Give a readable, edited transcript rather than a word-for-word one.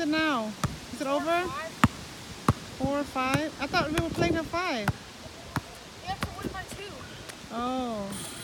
it now? Is it over? 4 or 5? I thought we were playing at 5. You have to win by 2. Oh.